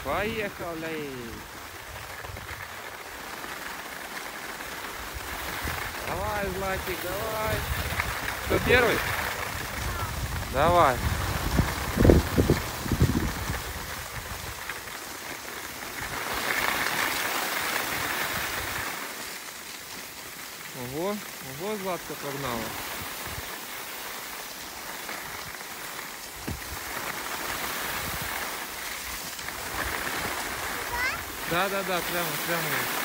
Поехали! Давай, Златик, давай! Кто первый? Давай! Ого, ого, Златка погнала. Да, прямо.